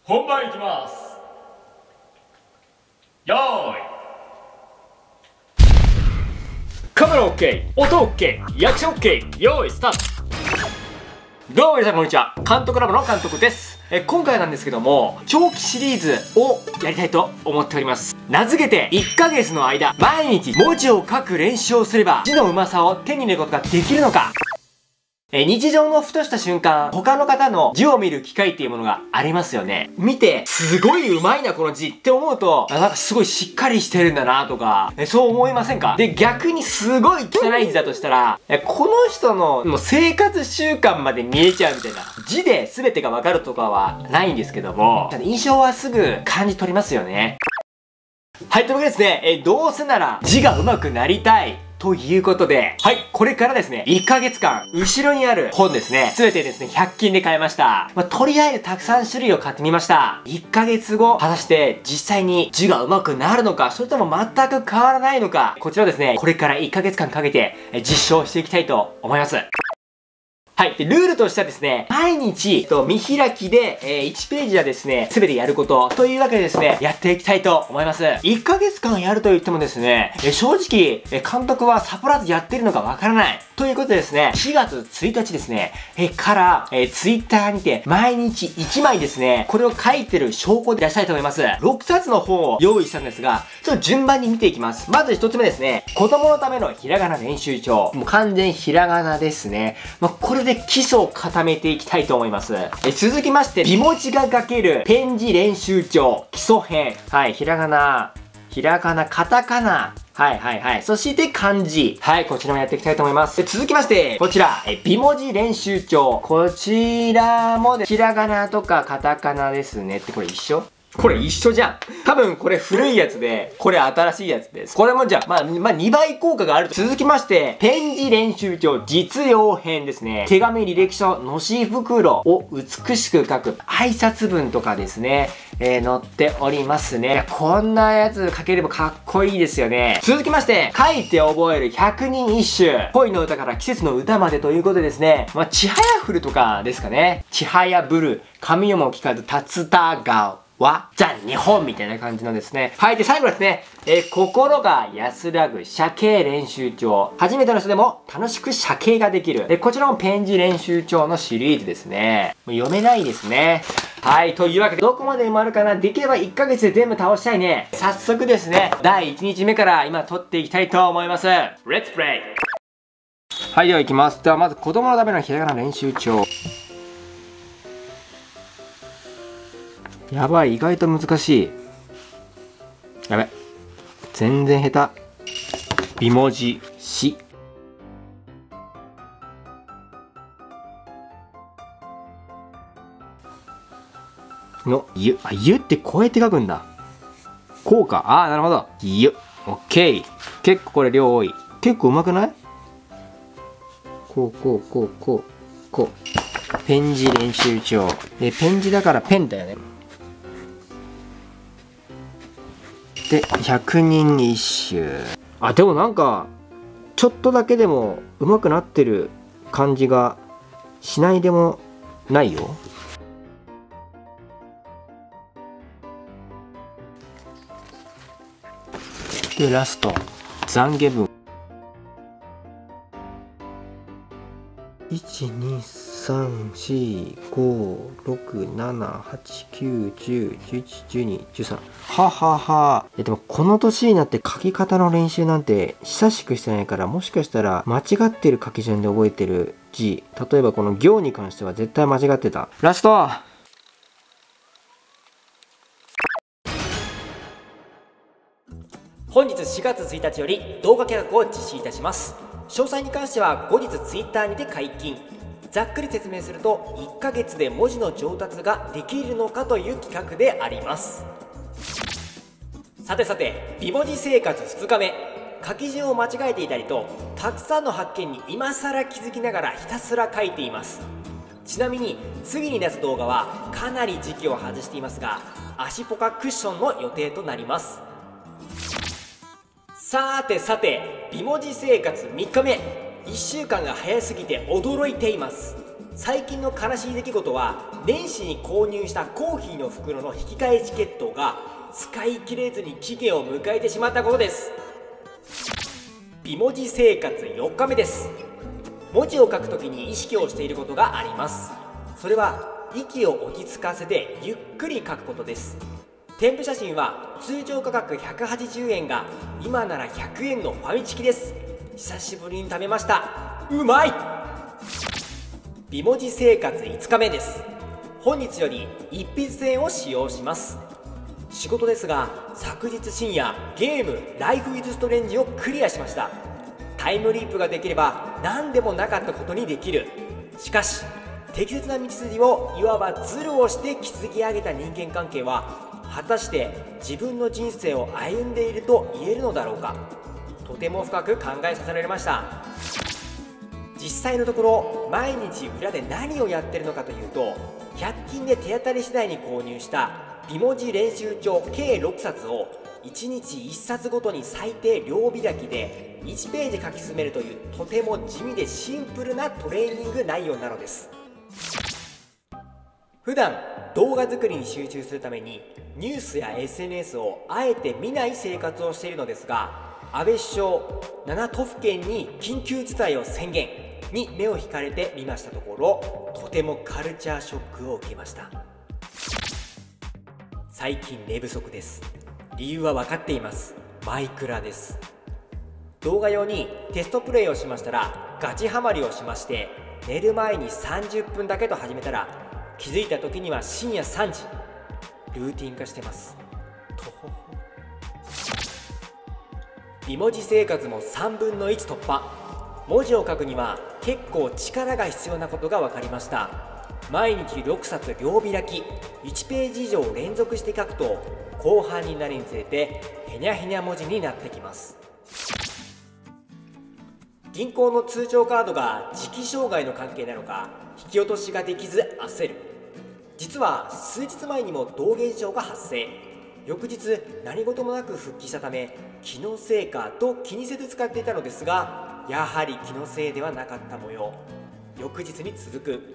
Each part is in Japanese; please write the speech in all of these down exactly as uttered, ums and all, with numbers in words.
本番いきます。よーい。カメラ OK、 音 OK、 役者 OK、 よーいスタート。どうも皆さんこんにちは、監督ラボの監督です。え今回なんですけども、長期シリーズをやりたいと思っております。名付けていっかげつの間毎日文字を書く練習をすれば字のうまさを手に入れることができるのか。え日常のふとした瞬間、他の方の字を見る機会っていうものがありますよね。見て、すごい上手いなこの字って思うと、あなんかすごいしっかりしてるんだなとか、えそう思いませんか？で、逆にすごい汚い字だとしたら、えこの人のもう生活習慣まで見えちゃうみたいな。字で全てがわかるとかはないんですけども、印象はすぐ感じ取りますよね。はい、というわけでですね、えどうせなら字が上手くなりたい。ということで、はい、これからですね、いっかげつかん、後ろにある本ですね、すべてですね、ひゃく均で買いました。まあ、とりあえずたくさん種類を買ってみました。いっかげつご、果たして実際に字が上手くなるのか、それとも全く変わらないのか、こちらをですね、これからいっかげつかんかけて実証していきたいと思います。はい。で、ルールとしてはですね、毎日、と見開きで、えー、いちページはですね、すべてやること、というわけでですね、やっていきたいと思います。いっかげつかんやると言ってもですね、えー、正直、えー、監督はサボらずやってるのかわからない。ということでですね、しがつついたちですね、えー、から、えー、ツイッターにて、毎日いちまいですね、これを書いてる証拠で出したいと思います。ろくさつの本を用意したんですが、ちょっと順番に見ていきます。まずひとつめですね、子供のためのひらがな練習帳。もう完全ひらがなですね。まあ、これで基礎を固めていきたいと思います。え続きまして、美文字が書けるペン字練習帳基礎編。はい、ひらがな、ひらがな、カタカナ。はいはいはい。そして漢字。はい、こちらもやっていきたいと思います。続きまして、こちら、え美文字練習帳。こちらもで、ひらがなとかカタカナですね。ってこれ一緒？これ一緒じゃん。多分これ古いやつで、これ新しいやつです。これもじゃあ、まあ、まあ、にばい効果があると。続きまして、ペン字練習帳実用編ですね。手紙履歴書のし袋を美しく書く。挨拶文とかですね、えー、載っておりますね。こんなやつ書ければかっこいいですよね。続きまして、書いて覚えるひゃくにん一首。恋の歌から季節の歌までということでですね、まあ、ちはやふるとかですかね。ちはやぶる、神代も聞かず、竜田川。は、じゃあ日本みたいな感じのですね。はい。で、最後ですね。えー、心が安らぐ写経練習帳。初めての人でも楽しく写経ができる。えー、こちらもペン字練習帳のシリーズですね。もう読めないですね。はい。というわけで、どこまで埋まるかな？できればいっかげつで全部倒したいね。早速ですね、だいいちにちめから今撮っていきたいと思います。Let's play! はい。では行きます。ではまず子供のためのひらがな練習帳。やばい、意外と難しい。やべ。全然下手。美文字、し。の、ゆ。あ、ゆってこうやって書くんだ。こうか。あー、なるほど。ゆ。オッケー。結構これ量多い。結構うまくない？こう、こう、こう、こう、こう。ペン字練習帳。え、ペン字だからペンだよね。で、ひゃくにん一首。あ、でもなんか、ちょっとだけでも上手くなってる感じがしないでもないよ。で、ラスト。懺悔文。いち、に、さん、し、ご、ろく、なな、はち、きゅう、じゅう、じゅういち、じゅうに、じゅうさん。ははは。え、でもこの年になって書き方の練習なんて久しくしてないから、もしかしたら間違ってる書き順で覚えてる字。例えばこの行に関しては絶対間違ってた。ラスト！本日しがつついたちより動画企画を実施いたします。詳細に関しては後日ツイッターにて解禁。ざっくり説明すると、いっかげつで文字の上達ができるのかという企画であります。さてさて、美文字生活ふつかめ。書き順を間違えていたりと、たくさんの発見に今更気づきながらひたすら書いています。ちなみに次に出す動画はかなり時期を外していますが、足ポカクッションの予定となります。さてさて、美文字生活みっかめ。いっしゅうかんが早すぎて驚いています。 最近の悲しい出来事は、年始に購入したコーヒーの袋の引き換えチケットが使い切れずに期限を迎えてしまったことです。美文字生活よっかめです。文字を書くときに意識をしていることがあります。それは息を落ち着かせてゆっくり書くことです。添付写真は通常価格ひゃくはちじゅうえんが今ならひゃくえんのファミチキです。久しぶりに食べました。うまい。美文字生活いつかめです。本日より一筆箋を使用します。仕事ですが、昨日深夜ゲームライフイズストレンジをクリアしました。タイムリープができれば何でもなかったことにできる。しかし適切な道筋をいわばズルをして築き上げた人間関係は果たして自分の人生を歩んでいると言えるのだろうか。とても深く考えさせられました。実際のところ毎日裏で何をやってるのかというと、ひゃく均で手当たり次第に購入した美文字練習帳計ろくさつをいちにちいっさつごとに最低両開きでいちページ書き進めるという、とても地味でシンプルなトレーニング内容なのです。普段動画作りに集中するためにニュースや エスエヌエス をあえて見ない生活をしているのですが、安倍首相ななとふけんに緊急事態を宣言に目を引かれてみましたところ、とてもカルチャーショックを受けました。最近寝不足です。理由は分かっています。マイクラです。動画用にテストプレイをしましたらガチハマりをしまして、寝る前にさんじゅっぷんだけと始めたら気づいた時には深夜さんじ。ルーティン化してます。とほほ。美文字生活もさんぶんのいち突破。文字を書くには結構力が必要なことが分かりました。毎日ろくさつ両開きいちページ以上連続して書くと、後半になるにつれてへにゃへにゃ文字になってきます。銀行の通帳カードが時期障害の関係なのか引き落としができず焦る。実は数日前にも同現象が発生。翌日何事もなく復帰したため気のせいかと気にせず使っていたのですが、やはり気のせいではなかった模様。翌日に続く。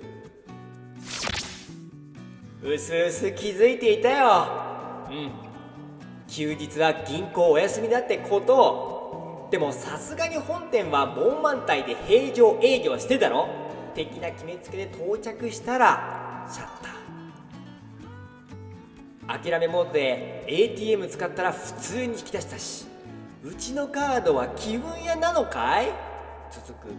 うすうす気づいていたよ。うん休日は銀行お休みだってことを。でもさすがに本店は門満体で平常営業してたろ的な決めつけで到着したらシャッター。諦めモードで エーティーエム 使ったら普通に引き出したし、うちのカードは気分屋なのかい。続く。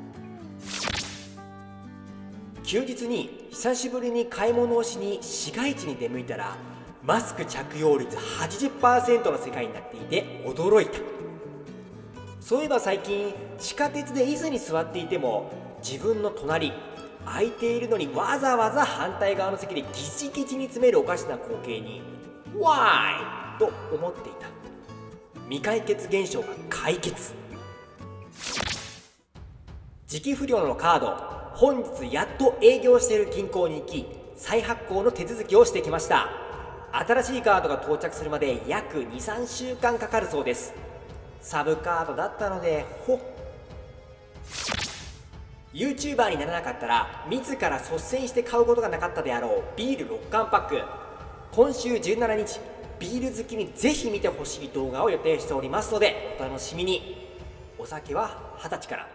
休日に久しぶりに買い物をしに市街地に出向いたら、マスク着用率 はちじゅっパーセント の世界になっていて驚いた。そういえば最近地下鉄で椅子に座っていても自分の隣空いているのにわざわざ反対側の席でギチギチに詰めるおかしな光景にわーいと思っていた。未解決現象が解決。時期不良のカード、本日やっと営業している銀行に行き再発行の手続きをしてきました。新しいカードが到着するまで約 にさんしゅうかんかかるそうです。サブカードだったのでほっ。 YouTuber にならなかったら自ら率先して買うことがなかったであろうビールろっかんパック。今週じゅうしちにちビール好きにぜひ見てほしい動画を予定しておりますのでお楽しみに。お酒ははたちから。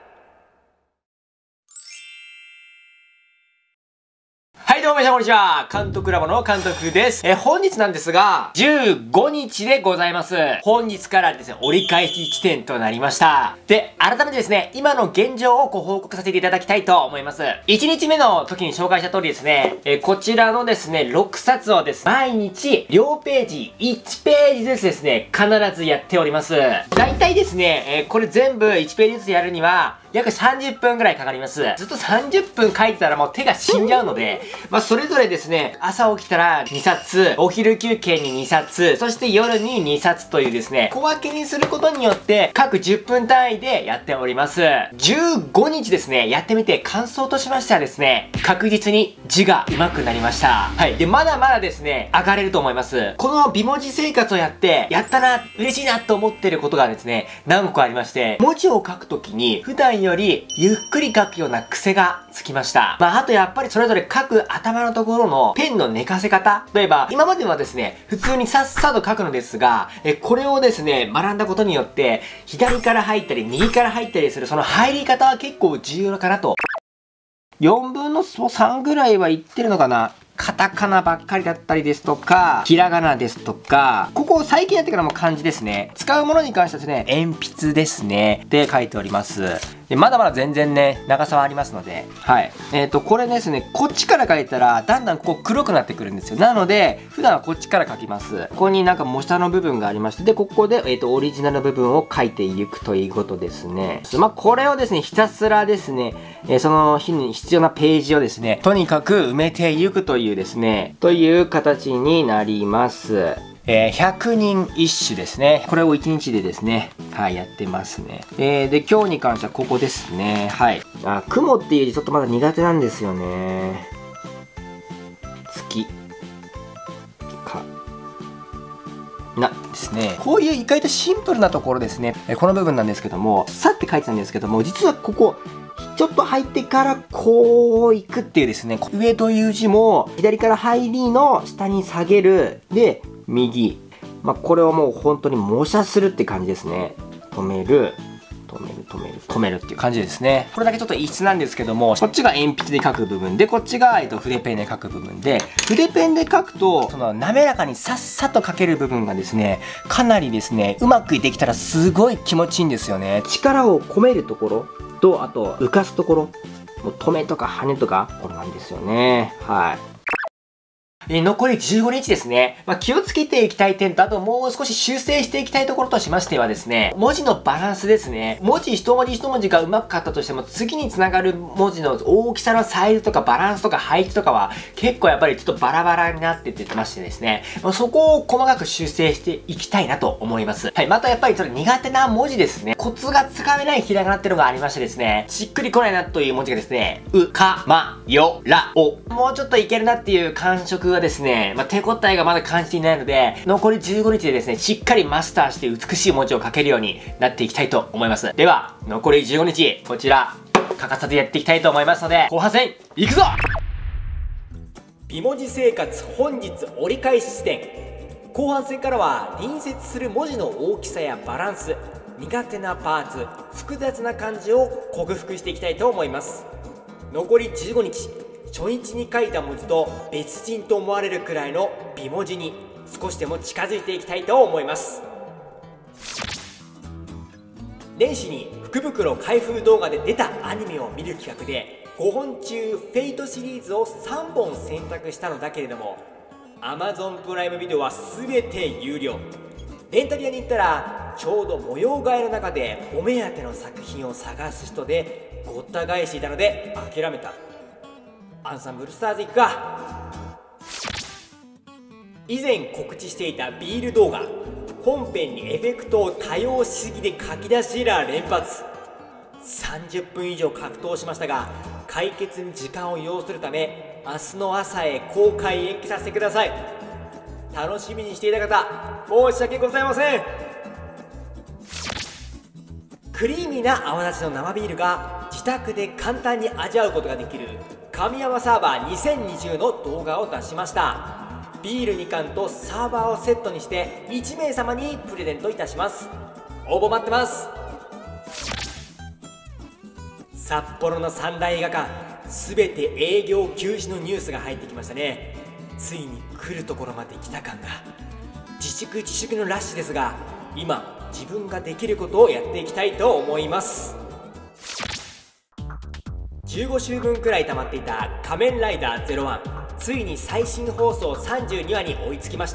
はいどうも皆さんこんにちは。監督ラボの監督です。え、本日なんですが、じゅうごにちでございます。本日からですね、折り返し地点となりました。で、改めてですね、今の現状をご報告させていただきたいと思います。いちにちめの時に紹介した通りですね、え、こちらのですね、ろくさつをですね、毎日両ページいちページずつですね、必ずやっております。だいたいですね、え、これ全部いちページずつやるには、約さんじゅっぷんぐらいかかります。ずっとさんじゅっぷん書いてたらもう手が死んじゃうので、まあそれぞれですね、朝起きたらにさつ、お昼休憩ににさつ、そして夜ににさつというですね、小分けにすることによって各じゅっぷん単位でやっております。じゅうごにちですね、やってみて感想としましてはですね、確実に字が上手くなりました。はい。で、まだまだですね、上がれると思います。この美文字生活をやって、やったな、嬉しいなと思ってることがですね、何個ありまして、文字を書くときに普段前よりゆっくり書くような癖がつきました。まあ、あとやっぱりそれぞれ書く頭のところのペンの寝かせ方。例えば、今まではですね、普通にさっさと書くのですが、えこれをですね、学んだことによって、左から入ったり、右から入ったりする、その入り方は結構重要かなと。よんぶんのさんぐらいはいってるのかな。カタカナばっかりだったりですとか、ひらがなですとか、ここ最近やってからも漢字ですね。使うものに関してはですね、鉛筆ですね。で書いております。でまだまだ全然ね、長さはありますので。はい。えっと、これですね、こっちから書いたら、だんだんこう黒くなってくるんですよ。なので、普段はこっちから書きます。ここになんか模写の部分がありまして、で、ここで、えっと、オリジナルの部分を書いていくということですね。まあ、これをですね、ひたすらですね、えー、その日に必要なページをですね、とにかく埋めていくというですね、という形になります。えー、ひゃくにん一首ですね。これをいちにちでですね、はい、やってますね。えー、で、今日に関してはここですね。はい。あ、雲っていう字ちょっとまだ苦手なんですよね。月。か。な、ですね。こういう意外とシンプルなところですね。えー、この部分なんですけども、さって書いてたんですけども、実はここ、ちょっと入ってからこういくっていうですね、上という字も左から入りの下に下げる。で、右。まあ、これをもう本当に模写するって感じですね。止める。止める、止める、止めるっていう感じですね。これだけちょっと異質なんですけども、こっちが鉛筆で書く部分で、こっちが、えっと、筆ペンで書く部分で、筆ペンで書くと、その滑らかにさっさと書ける部分がですね、かなりですね、うまくできたらすごい気持ちいいんですよね。力を込めるところと、あと、浮かすところ、もう止めとか跳ねとか、これなんですよね。はい。え残りじゅうごにちですね。まあ、気をつけていきたい点と、あともう少し修正していきたいところとしましてはですね、文字のバランスですね。文字一文字一文字がうまく書ったとしても、次につながる文字の大きさのサイズとかバランスとか配置とかは、結構やっぱりちょっとバラバラになってってましてですね、まあ、そこを細かく修正していきたいなと思います。はい。またやっぱりそれ苦手な文字ですね。コツがつかめないひらがなっていうのがありましてですね、しっくりこないなという文字がですね、う、か、ま、よ、ら、お。もうちょっといけるなっていう感触がですね、まあ、手応えがまだ感じていないので、残りじゅうごにちでですね、しっかりマスターして美しい文字を書けるようになっていきたいと思います。では、残りじゅうごにち、こちら、欠かさずやっていきたいと思いますので、後半戦、いくぞ！ 美文字生活本日折り返し地点。後半戦からは隣接する文字の大きさやバランス、苦手なパーツ、複雑な漢字を克服していきたいと思います。残りじゅうごにち、初日に書いた文字と別人と思われるくらいの美文字に少しでも近づいていきたいと思います。年始に福袋開封動画で出たアニメを見る企画でごほん中フェイトシリーズをさんぼん選択したのだけれども、 Amazon プライムビデオは全て有料。レンタル屋に行ったらちょうど模様替えの中でお目当ての作品を探す人でごった返していたので諦めた。アンサンブルスターズ行くか。以前告知していたビール動画、本編にエフェクトを多用しすぎで書き出しエラー連発。さんじゅっぷん以上格闘しましたが、解決に時間を要するため明日の朝へ公開延期させてください。楽しみにしていた方、申し訳ございません。クリーミーな泡立ちの生ビールが自宅で簡単に味わうことができる神山サーバーにせんにじゅうの動画を出しました。ビールにかんとサーバーをセットにしていちめいさまにプレゼントいたします。応募待ってます。札幌の三大映画館、すべて営業休止のニュースが入ってきましたね。ついに来るところまで来た感が。自粛自粛のラッシュですが、今自分ができることをやっていきたいと思います。じゅうごしゅうぶんくらい溜まっていた仮面ライダーゼロワン、ついに最新放送さんじゅうにわに追いつきました。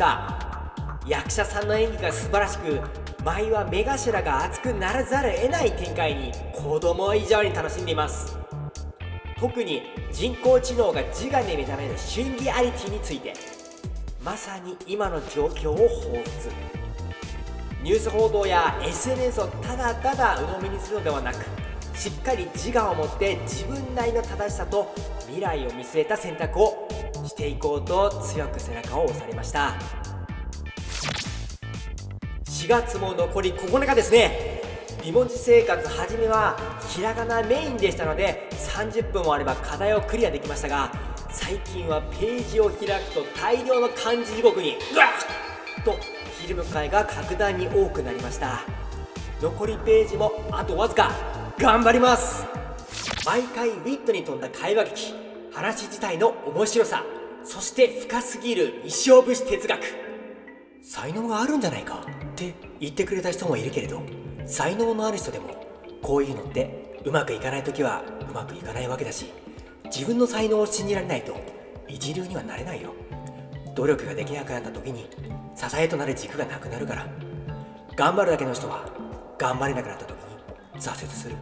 役者さんの演技が素晴らしく、毎話目頭が熱くならざるを得ない展開に子供以上に楽しんでいます。特に人工知能が自我で目覚めるシンギュアリティについて、まさに今の状況を彷彿。ニュース報道や エスエヌエス をただただ鵜呑みにするのではなく、しっかり自我を持って自分なりの正しさと未来を見据えた選択をしていこうと強く背中を押されました。しがつも残りここのかですね。 美文字生活初めはひらがなメインでしたのでさんじゅっぷんもあれば課題をクリアできましたが、最近はページを開くと大量の漢字地獄にうわっとひるむ会が格段に多くなりました。残りページもあとわずか。頑張ります。毎回ウィットに富んだ会話劇、話自体の面白さ、そして深すぎる西尾節哲学。才能があるんじゃないかって言ってくれた人もいるけれど、才能のある人でもこういうのってうまくいかない時はうまくいかないわけだし、自分の才能を信じられないと一流にはなれないよ。努力ができなくなった時に支えとなる軸がなくなるから、頑張るだけの人は頑張れなくなった時に挫折する。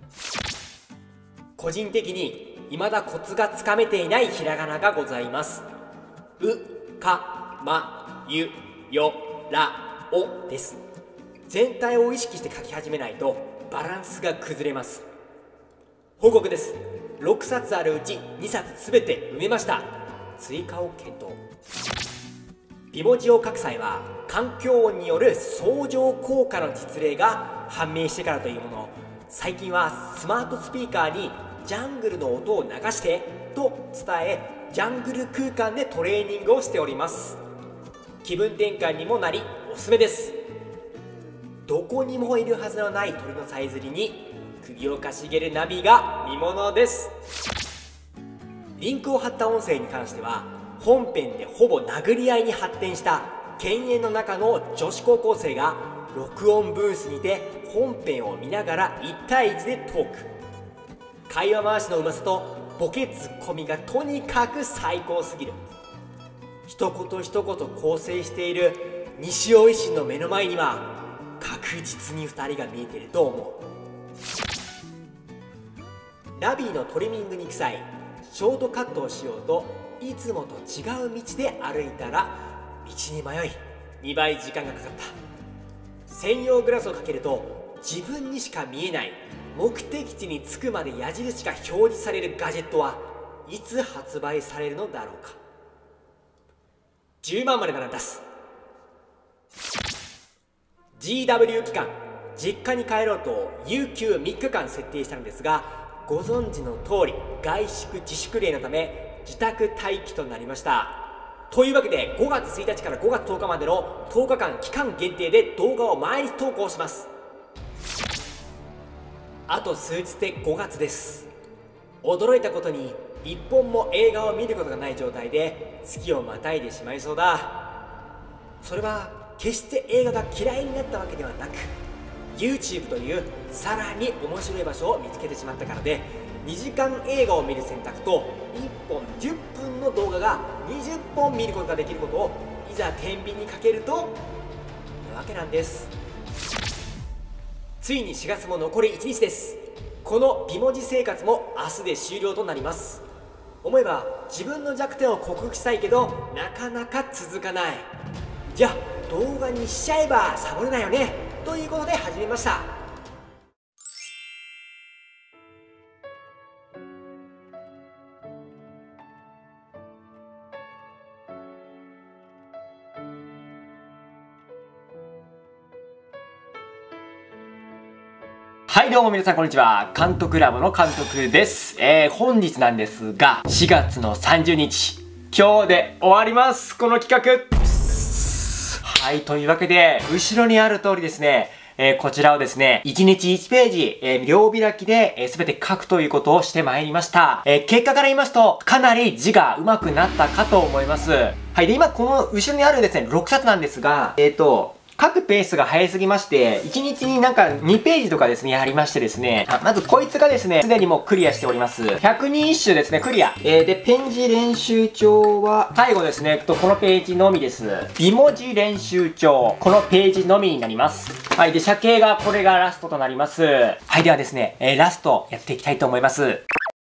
個人的に未だコツがつかめていないひらがながございます。う、か、ま、ゆ、よ、ら、おです。全体を意識して書き始めないとバランスが崩れます。報告です。ろくさつあるうちにさつすべて埋めました。追加を検討。美文字を書く際は環境音による相乗効果の実例が判明してからというもの。最近はスマートスピーカーにジャングルの音を流してと伝え、ジャングル空間でトレーニングをしております。気分転換にもなりおすすめです。どこにもいるはずのない鳥のさえずりに首をかしげるナビが見ものです。リンクを貼った音声に関しては本編でほぼ殴り合いに発展した犬猿の中の女子高校生が録音ブースにて本編を見ながらいちたいいちでトーク。会話回しのうまさとボケツッコミがとにかく最高すぎる。一言一言構成している西尾維新の目の前には確実にふたりが見えていると思う。ナビのトリミングに行く際、ショートカットをしようといつもと違う道で歩いたら道に迷いにばい時間がかかった。専用グラスをかけると自分にしか見えない目的地に着くまで矢印が表示されるガジェットはいつ発売されるのだろうか。じゅうまんまでなら出す。 ジーダブリュー 期間、実家に帰ろうと有給みっかかん設定したのですが、ご存知の通り外出自粛令のため自宅待機となりました。というわけでごがつついたちからごがつとおかまでのとおかかん期間限定で動画を毎日投稿します。あと数日でごがつです。驚いたことにいっぽんも映画を見ることがない状態で月をまたいでしまいそうだ。それは決して映画が嫌いになったわけではなく、 YouTube というさらに面白い場所を見つけてしまったからで、にじかん映画を見る選択といっぽんじゅっぷんの動画がにじゅっぽん見ることができることをいざ天秤にかけるとなわけなんです。ついにしがつも残りいちにちです。この美文字生活も明日で終了となります。思えば自分の弱点を克服したいけどなかなか続かない。じゃあ動画にしちゃえばサボれないよねということで始めました。 はい、どうも皆さんこんにちは。監督ラボの監督です。えー、本日なんですが、しがつのさんじゅうにち、今日で終わります、この企画。はい、というわけで、後ろにある通りですね、えー、こちらをですね、いちにちいちページ、えー、両開きで、えー、全て書くということをしてまいりました。えー、結果から言いますと、かなり字が上手くなったかと思います。はい、で、今この後ろにあるですね、ろくさつなんですが、えっと、書くペースが速すぎまして、いちにちになんかにページとかですね、やりましてですね、あまずこいつがですね、すでにもうクリアしております。ひゃくにん一首ですね、クリア。えー、で、ペン字練習帳は、最後ですね、このページのみです。美文字練習帳、このページのみになります。はい、で、写形が、これがラストとなります。はい、ではですね、えー、ラストやっていきたいと思います。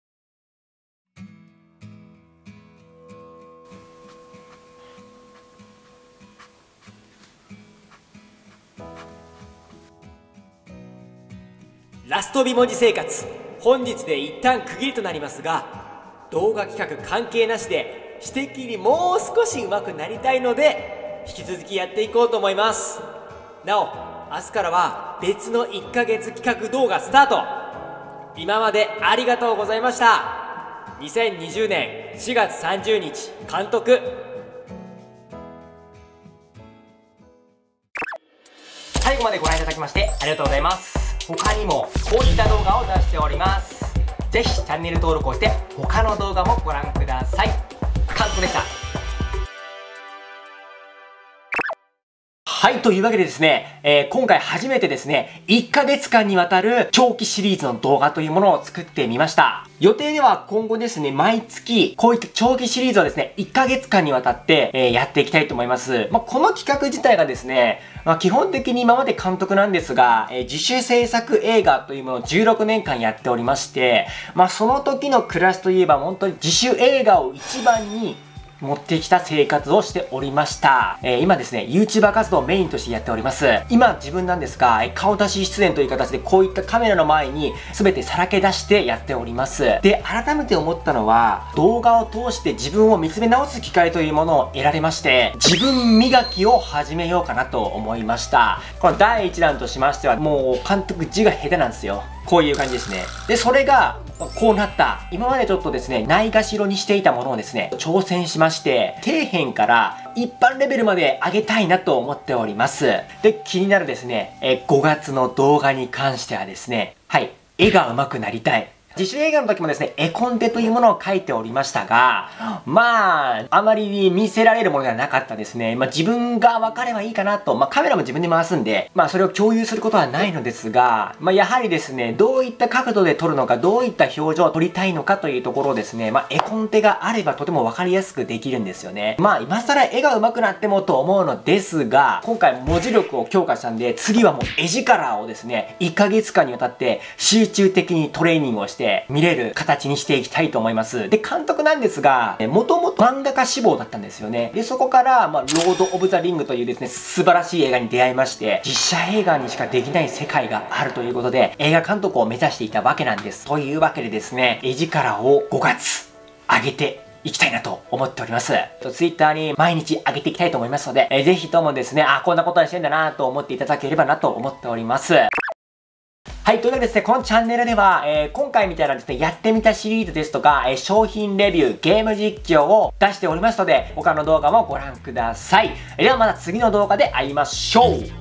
ラスト美文字生活、本日で一旦区切りとなりますが、動画企画関係なしで指摘にもう少し上手くなりたいので引き続きやっていこうと思います。なお明日からは別のいっかげつ企画動画スタート。今までありがとうございました。にせんにじゅうねんしがつさんじゅうにち監督。 最後までご覧いただきましてありがとうございます。他にもこういった動画を出しております。ぜひチャンネル登録をして他の動画もご覧ください。監督でした。はい、というわけでですね、えー、今回初めてですね、いっかげつかんにわたる長期シリーズの動画というものを作ってみました。予定では今後ですね、毎月、こういった長期シリーズをですね、いっかげつかんにわたって、えー、やっていきたいと思います。まあ、この企画自体がですね、まあ、基本的に今まで監督なんですが、えー、自主制作映画というものをじゅうろくねんかんやっておりまして、まあ、その時の暮らしといえば本当に自主映画を一番に持ってきた生活をしておりました。えー、今ですね、YouTuber 活動をメインとしてやっております。今自分なんですが、顔出し出演という形でこういったカメラの前に全てさらけ出してやっております。で、改めて思ったのは、動画を通して自分を見つめ直す機会というものを得られまして、自分磨きを始めようかなと思いました。このだいいちだんとしましては、もう監督字が下手なんですよ。こういう感じですね。で、それが、こうなった。今までちょっとですね、ないがしろにしていたものをですね、挑戦しまして、底辺から一般レベルまで上げたいなと思っております。で、気になるですね、えごがつの動画に関してはですね、はい、絵が上手くなりたい。自主映画の時もですね、絵コンテというものを書いておりましたが、まあ、あまり見せられるものではなかったですね。まあ自分が分かればいいかなと、まあカメラも自分で回すんで、まあそれを共有することはないのですが、まあやはりですね、どういった角度で撮るのか、どういった表情を撮りたいのかというところをですね、まあ絵コンテがあればとても分かりやすくできるんですよね。まあ今更絵が上手くなってもと思うのですが、今回文字力を強化したんで、次はもう絵力をですね、いっかげつかんにわたって集中的にトレーニングをして見れる形にしていきたいと思います。で、監督なんですが、もともと漫画家志望だったんですよね。で、そこから、まあ、ロード・オブ・ザ・リングというですね、素晴らしい映画に出会いまして、実写映画にしかできない世界があるということで、映画監督を目指していたわけなんです。というわけでですね、絵力をごがつ上げていきたいなと思っております。ツイッターに毎日上げていきたいと思いますので、えー、ぜひともですね、あ、こんなことはしてんだなと思っていただければなと思っております。はい、というわけでですね、このチャンネルでは、えー、今回みたいなですね、やってみたシリーズですとか、えー、商品レビュー、ゲーム実況を出しておりますので、他の動画もご覧ください。ではまた次の動画で会いましょう。